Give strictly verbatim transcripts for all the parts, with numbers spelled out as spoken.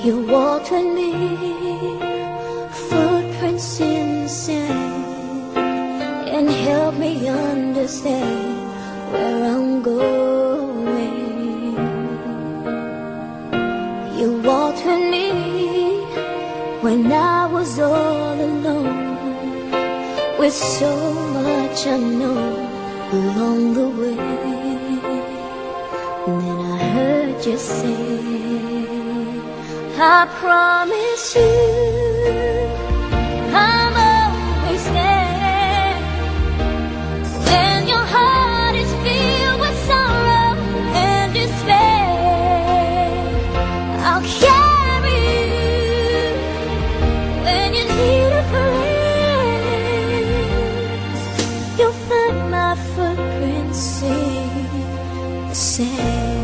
You walked with me, footprints in the sand, and helped me understand where I'm going. You walked with me when I was all alone, with so much unknown along the way. And then I heard you say, I promise you I'm always there. When your heart is filled with sorrow and despair, I'll carry you when you need a friend. You'll find my footprints in the sand.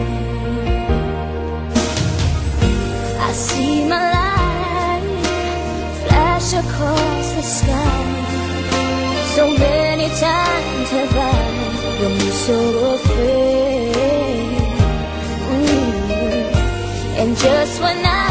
I see my light flash across the sky. So many times have I been so afraid. Mm. And just when I